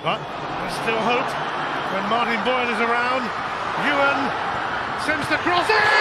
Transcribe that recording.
But there's still hope when Martin Boyle is around. Ewan sends the cross in!